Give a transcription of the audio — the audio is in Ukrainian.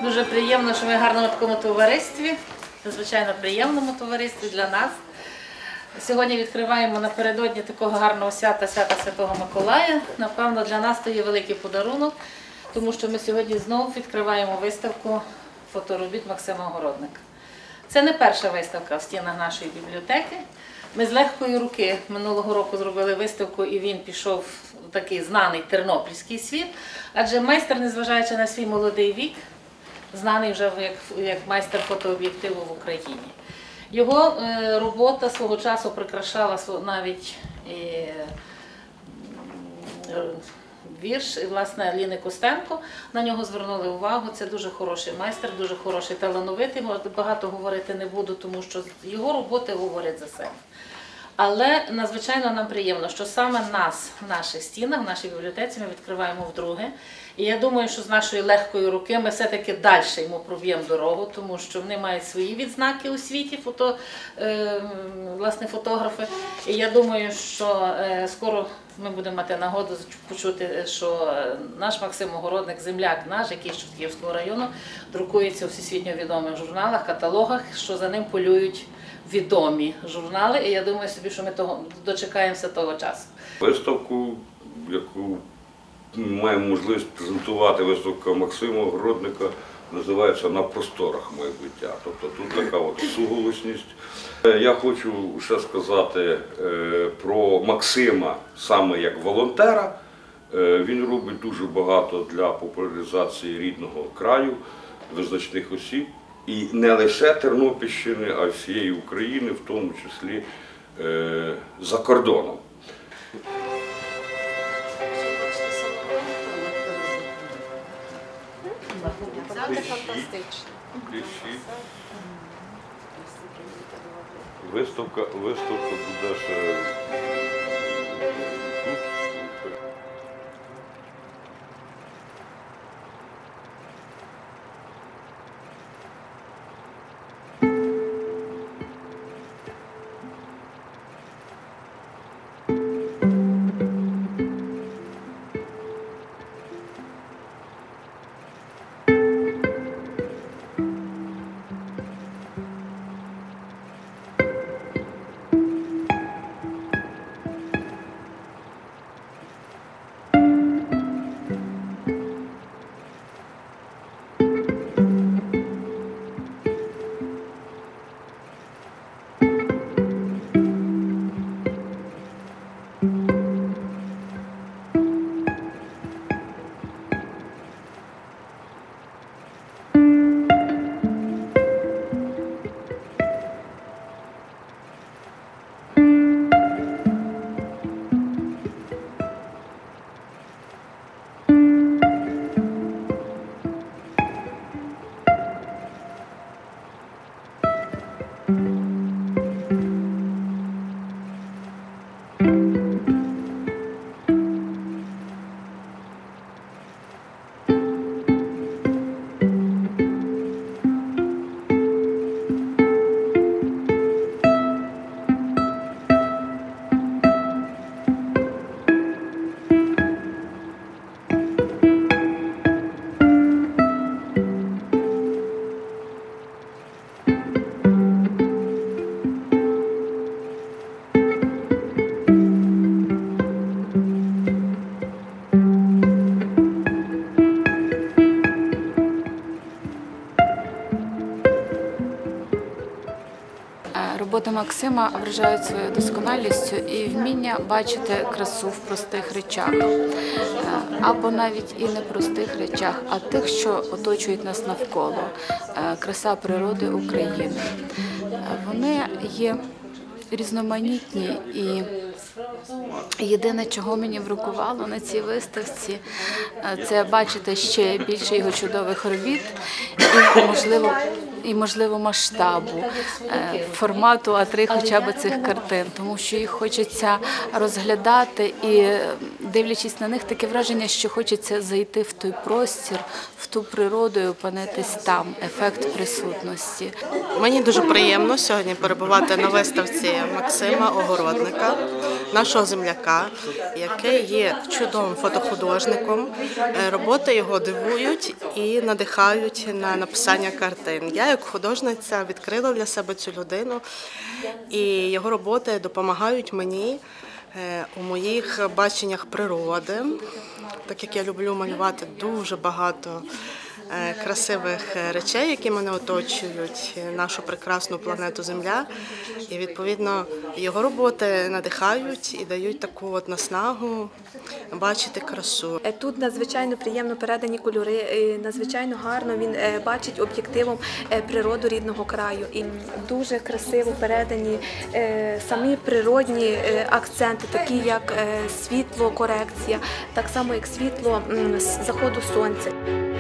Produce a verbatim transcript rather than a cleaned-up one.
Дуже приємно, що ми в гарному такому товаристві, звичайно приємному товаристві для нас. Сьогодні відкриваємо напередодні такого гарного свята, свята Святого Миколая. Напевно, для нас це є великий подарунок, тому що ми сьогодні знову відкриваємо виставку фоторобіт Максима Огородника. Це не перша виставка в стінах нашої бібліотеки. Ми з легкої руки минулого року зробили виставку, і він пішов в такий знаний тернопільський світ, адже майстер, незважаючи на свій молодий вік, знаний вже як, як майстер фотооб'єктиву в Україні. Його е, робота свого часу прикрашала навіть і, е, вірш, і, власне, Ліни Костенко. На нього звернули увагу. Це дуже хороший майстер, дуже хороший, талановитий. Багато говорити не буду, тому що його роботи говорять за себе. Але надзвичайно нам приємно, що саме нас в наших стінах, в нашій бібліотеці ми відкриваємо вдруге. І я думаю, що з нашої легкої руки ми все-таки далі йому проб'ємо дорогу, тому що вони мають свої відзнаки у світі, фото, е, власне, фотографи. І я думаю, що е, скоро ми будемо мати нагоду почути, що наш Максим Огородник, земляк наш, який з Чортківського району, друкується у всесвітньо відомих журналах, каталогах, що за ним полюють відомі журнали. І я думаю собі, що ми того, дочекаємося того часу. Виставку, яку маємо можливість презентувати, виставка Максима Огородника, називається «На просторах майбуття». Тобто тут така от суголосність. Я хочу ще сказати про Максима саме як волонтера. Він робить дуже багато для популяризації рідного краю, визначних осіб. І не лише Тернопільщини, а й всієї України, в тому числі за кордоном. Це фантастично. Виставка, виставка буде ще тут. Роботи Максима вражають своєю досконалістю і вміння бачити красу в простих речах, або навіть і не простих речах, а тих, що оточують нас навколо. Краса природи України. Вони є різноманітні, і єдине, чого мені бракувало на цій виставці, це бачити ще більше його чудових робіт і, можливо, і, можливо, масштабу, формату а три хоча б цих картин, тому що їх хочеться розглядати і, дивлячись на них, таке враження, що хочеться зайти в той простір, в ту природу і опинитись там, ефект присутності. Мені дуже приємно сьогодні перебувати на виставці Максима Огородника. нашого земляка, який є чудовим фотохудожником. Роботи його дивують і надихають на написання картин. Я, як художниця, відкрила для себе цю людину, і його роботи допомагають мені у моїх баченнях природи, так як я люблю малювати дуже багато красивих речей, які мене оточують, нашу прекрасну планету Земля. І, відповідно, його роботи надихають і дають таку от наснагу бачити красу. Тут надзвичайно приємно передані кольори, надзвичайно гарно він бачить об'єктивом природу рідного краю. І дуже красиво передані самі природні акценти, такі як світло, корекція, так само як світло заходу сонця.